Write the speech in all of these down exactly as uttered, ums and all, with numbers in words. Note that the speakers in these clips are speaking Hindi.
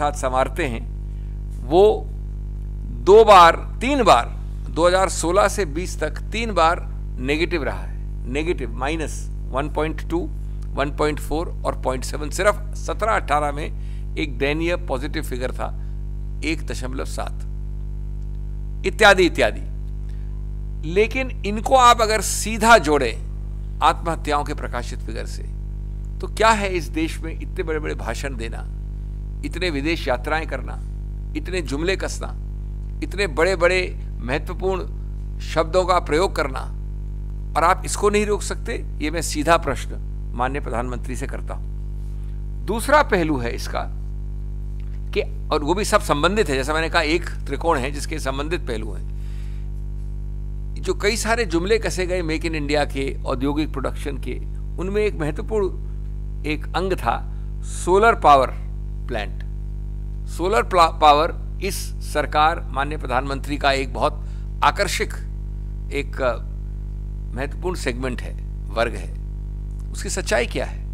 साथ संवारते हैं, वो दो बार तीन बार दो हज़ार सोलह से बीस तक तीन बार नेगेटिव रहा है, negative minus one point two, one point four और पॉइंट सेवन। सिर्फ सत्रह अठारह में एक दयनीय पॉजिटिव फिगर था एक दशमलव सात, इत्यादि इत्यादि। लेकिन इनको आप अगर सीधा जोड़ें आत्महत्याओं के प्रकाशित फिगर से, तो क्या है इस देश में इतने बड़े बड़े भाषण देना, इतने विदेश यात्राएं करना, इतने जुमले कसना, इतने बड़े बड़े महत्वपूर्ण शब्दों का प्रयोग करना, और आप इसको नहीं रोक सकते? ये मैं सीधा प्रश्न माननीय प्रधानमंत्री से करता हूं। दूसरा पहलू है इसका कि, और वो भी सब संबंधित है, जैसा मैंने कहा एक त्रिकोण है जिसके संबंधित पहलू हैं। जो कई सारे जुमले कसे गए मेक इन इंडिया के, औद्योगिक प्रोडक्शन के, उनमें एक महत्वपूर्ण एक अंग था solar power plant. Solar power इस सरकार माननीय प्रधानमंत्री का एक बहुत आकर्षक एक महत्वपूर्ण सेगमेंट है, वर्ग है। उसकी सच्चाई क्या है?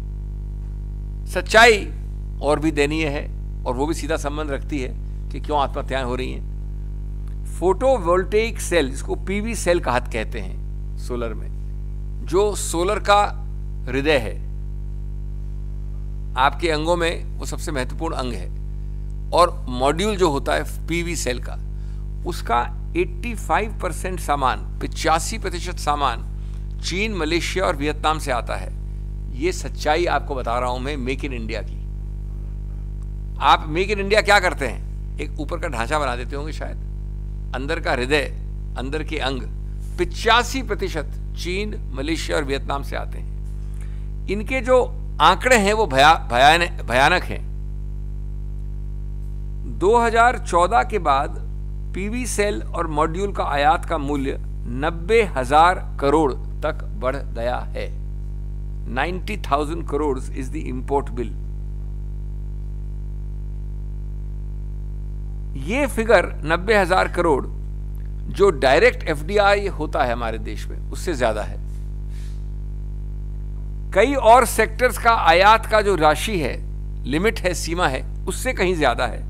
सच्चाई और भी दयनीय है, और वो भी सीधा संबंध रखती है कि क्यों आत्महत्याएं हो रही हैं। फोटोवोल्टेइक सेल, जिसको पीवी सेल कहत कहते हैं सोलर में, जो सोलर का हृदय है, आपके अंगों में वो सबसे महत्वपूर्ण अंग है, और मॉड्यूल जो होता है पीवी सेल का, उसका पचासी परसेंट सामान, पचासी प्रतिशत सामान चीन, मलेशिया और वियतनाम से आता है। ये सच्चाई आपको बता रहा हूं मैं मेक इन इंडिया की। आप मेक इन इंडिया क्या करते हैं? एक ऊपर का ढांचा बना देते होंगे शायद, अंदर का हृदय, अंदर के अंग पचासी प्रतिशत चीन, मलेशिया और वियतनाम से आते हैं। इनके जो आंकड़े हैं वो भया भयानक भयानक हैं। दो हज़ार चौदह के बाद पीवी सेल और मॉड्यूल का आयात का मूल्य नब्बे हजार करोड़ तक बढ़ गया है। Ninety thousand crore is the import bill. ये फिगर नब्बे हजार करोड़ जो डायरेक्ट एफडीआई होता है हमारे देश में, उससे ज्यादा है। कई और सेक्टर्स का आयात का जो राशि है, लिमिट है, सीमा है, उससे कहीं ज्यादा है।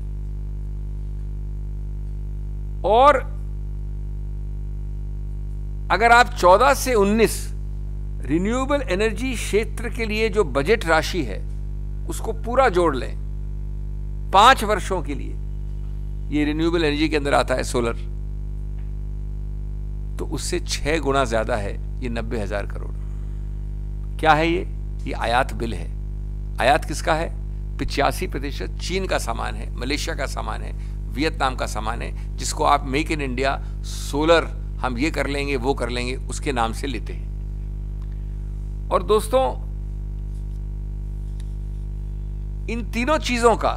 और अगर आप चौदह से उन्नीस रिन्यूएबल एनर्जी क्षेत्र के लिए जो बजट राशि है उसको पूरा जोड़ लें, पांच वर्षों के लिए, ये रिन्यूएबल एनर्जी के अंदर आता है सोलर, तो उससे छह गुना ज्यादा है ये नब्बे हजार करोड़। क्या है ये? ये आयात बिल है। आयात किसका है? पिचासी प्रतिशत चीन का सामान है, मलेशिया का सामान है, वियतनाम का सामान है, जिसको आप मेक इन इंडिया सोलर, हम ये कर लेंगे वो कर लेंगे, उसके नाम से लेते हैं। और दोस्तों, इन तीनों चीजों का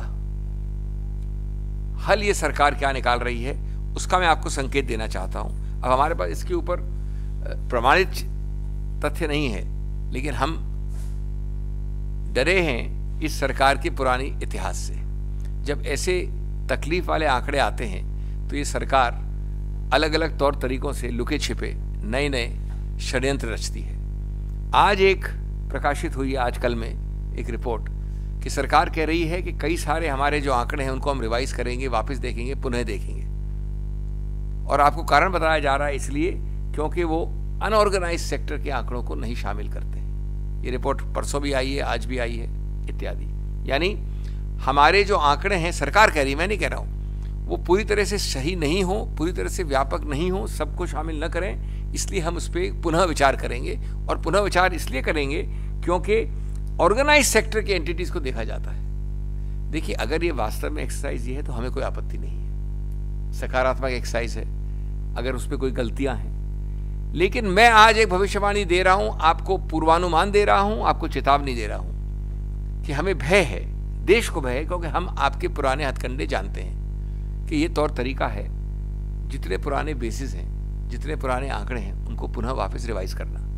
हल ये सरकार क्या निकाल रही है, उसका मैं आपको संकेत देना चाहता हूं। अब हमारे पास इसके ऊपर प्रमाणित तथ्य नहीं है, लेकिन हम डरे हैं इस सरकार के पुरानी इतिहास से। जब ऐसे तकलीफ वाले आंकड़े आते हैं तो ये सरकार अलग अलग तौर तरीकों से लुके छिपे नए नए षड्यंत्र रचती है। आज एक प्रकाशित हुई है आजकल में एक रिपोर्ट कि सरकार कह रही है कि कई सारे हमारे जो आंकड़े हैं उनको हम रिवाइज करेंगे, वापस देखेंगे, पुनः देखेंगे। और आपको कारण बताया जा रहा है इसलिए क्योंकि वो अनऑर्गेनाइज सेक्टर के आंकड़ों को नहीं शामिल करते हैं। ये रिपोर्ट परसों भी आई है, आज भी आई है, इत्यादि। यानी हमारे जो आंकड़े हैं, सरकार कह रही, मैं नहीं कह रहा हूं, वो पूरी तरह से सही नहीं हो, पूरी तरह से व्यापक नहीं हो, सबको शामिल न करें, इसलिए हम उस पर पुनः विचार करेंगे। और पुनः विचार इसलिए करेंगे क्योंकि ऑर्गेनाइज सेक्टर के एंटिटीज को देखा जाता है। देखिए, अगर ये वास्तव में एक्सरसाइज ये है तो हमें कोई आपत्ति नहीं है, सकारात्मक एक्सरसाइज है, अगर उस पर कोई गलतियां हैं। लेकिन मैं आज एक भविष्यवाणी दे रहा हूं, आपको पूर्वानुमान दे रहा हूं, आपको चेतावनी दे रहा हूं कि हमें भय है, देश को भय है, क्योंकि हम आपके पुराने हथकंडे जानते हैं कि ये तौर तरीका है, जितने पुराने बेसिस हैं, जितने पुराने आंकड़े हैं, उनको पुनः वापस रिवाइज करना।